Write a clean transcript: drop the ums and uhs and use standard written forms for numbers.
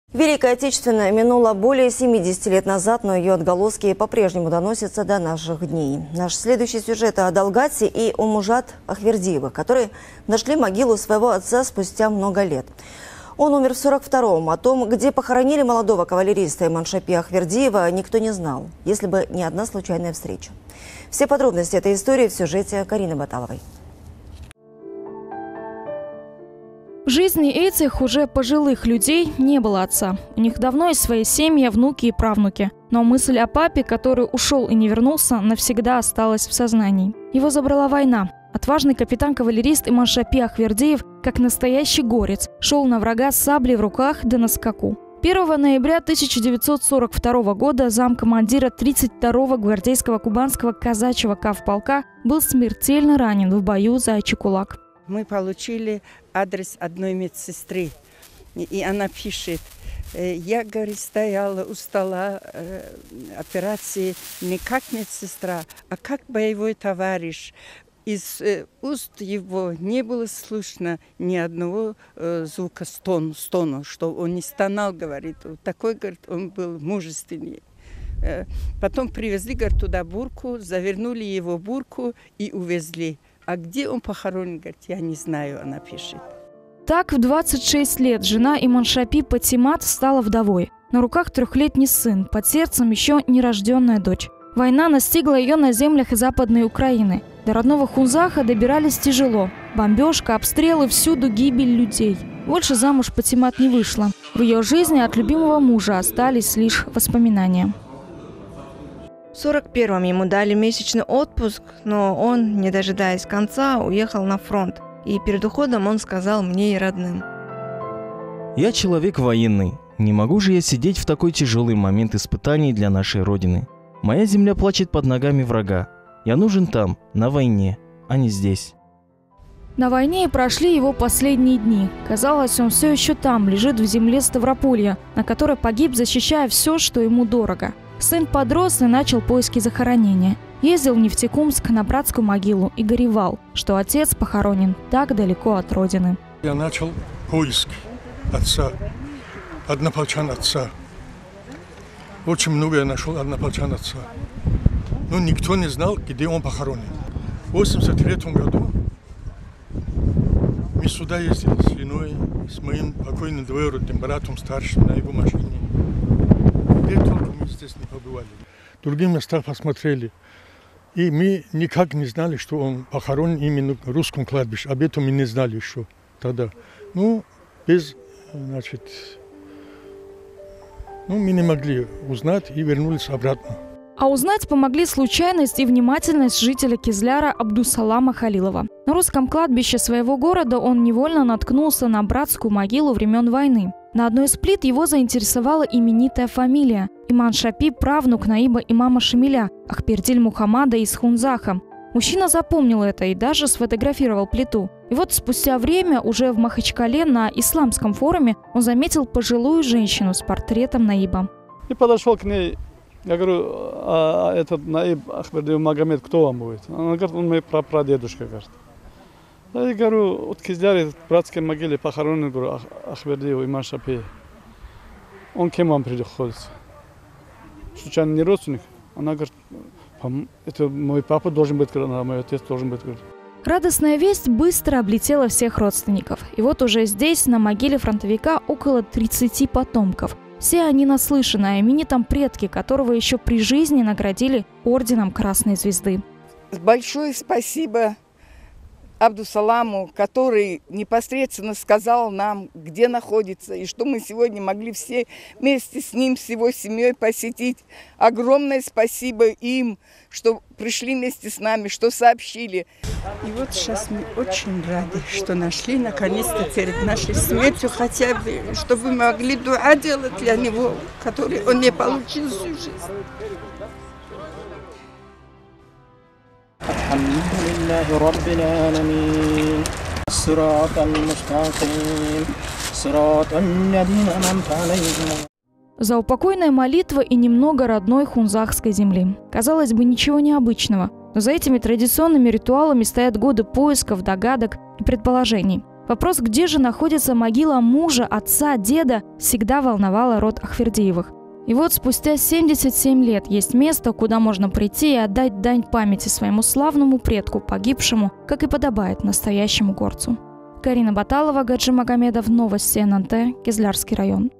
Великая Отечественная минула более 70 лет назад, но ее отголоски по-прежнему доносятся до наших дней. Наш следующий сюжет о Далгате и Умужат Ахвердиевых, которые нашли могилу своего отца спустя много лет. Он умер в 1942-м. О том, где похоронили молодого кавалериста Иманшапи Ахвердиева, никто не знал, если бы не одна случайная встреча. Все подробности этой истории в сюжете Карины Баталовой. В жизни этих уже пожилых людей не было отца. У них давно есть свои семьи, внуки и правнуки. Но мысль о папе, который ушел и не вернулся, навсегда осталась в сознании. Его забрала война. Отважный капитан-кавалерист Иманшапи Ахвердиев, как настоящий горец, шел на врага с саблей в руках да на скаку. 1 ноября 1942 года замкомандира 32-го гвардейского кубанского казачьего кавполка был смертельно ранен в бою за Айчикулак. Мы получили адрес одной медсестры, и она пишет: я, говорит, стояла у стола операции не как медсестра, а как боевой товарищ. Из уст его не было слышно ни одного звука стона, что он не стонал, говорит. Такой, говорит, он был мужественный. Потом привезли, говорит, туда бурку, завернули его в бурку и увезли. А где он похоронен, говорит, я не знаю, она пишет. Так в 26 лет жена Иманшапи Патимат стала вдовой. На руках 3-летний сын, под сердцем еще нерожденная дочь. Война настигла ее на землях Западной Украины. До родного Хунзаха добирались тяжело. Бомбежка, обстрелы, всюду гибель людей. Больше замуж Патимат не вышла. В ее жизни от любимого мужа остались лишь воспоминания. В 41-м ему дали месячный отпуск, но он, не дожидаясь конца, уехал на фронт. И перед уходом он сказал мне и родным: «Я человек военный. Не могу же я сидеть в такой тяжелый момент испытаний для нашей Родины. Моя земля плачет под ногами врага. Я нужен там, на войне, а не здесь». На войне и прошли его последние дни. Казалось, он все еще там, лежит в земле Ставрополья, на которой погиб, защищая все, что ему дорого. Сын подрос и начал поиски захоронения. Ездил в Нефтекумск на братскую могилу и горевал, что отец похоронен так далеко от родины. Я начал поиск отца, однополчан отца. Очень много я нашел однополчан отца. Но никто не знал, где он похоронен. В 1983 году мы сюда ездили с женой, с моим покойным двоюродным братом старшим на его машине. Где только мы здесь не побывали. Другие места посмотрели. И мы никак не знали, что он похоронен именно в русском кладбище. Об этом мы не знали еще тогда. Мы не могли узнать и вернулись обратно. А узнать помогли случайность и внимательность жителя Кизляра Абдусалама Халилова. На русском кладбище своего города он невольно наткнулся на братскую могилу времен войны. На одной из плит его заинтересовала именитая фамилия. Иманшапи – правнук Наиба имама Шамиля, Ахпердиль Мухаммада из Хунзаха. Мужчина запомнил это и даже сфотографировал плиту. И вот спустя время, уже в Махачкале на исламском форуме, он заметил пожилую женщину с портретом Наиба. И подошел к ней. Я говорю: а этот Наиб Ахпердиев Магомед, кто вам будет? Она говорит: он мой прапрадедушка, говорит. Я говорю: вот в Кизляре, в братской могиле похоронен, говорю, Ахвердиев Иманшапи. Он кем вам приходится? Случайно не родственник? Она говорит: это мой папа должен быть, а мой отец должен быть. Радостная весть быстро облетела всех родственников. И вот уже здесь, на могиле фронтовика, около 30 потомков. Все они наслышаны о именитом предке, которого еще при жизни наградили орденом Красной Звезды. Большое спасибо Абдусаламу, который непосредственно сказал нам, где находится, и что мы сегодня могли все вместе с ним, с его семьей посетить. Огромное спасибо им, что пришли вместе с нами, что сообщили. И вот сейчас мы очень рады, что нашли наконец-то перед нашей смертью хотя бы, чтобы мы могли дуа делать для него, который он не получил всю жизнь. Алхамдулиллахи раббил аламин. Сиратал мустақим. Сиратал лазина ан'амта алейхим. Заупокойная молитва и немного родной хунзахской земли. Казалось бы, ничего необычного. Но за этими традиционными ритуалами стоят годы поисков, догадок и предположений. Вопрос, где же находится могила мужа, отца, деда, всегда волновала род Ахвердиевых. И вот спустя 77 лет есть место, куда можно прийти и отдать дань памяти своему славному предку, погибшему, как и подобает настоящему горцу. Карина Баталова, Гаджи Магомедов, новости ННТ, Кизлярский район.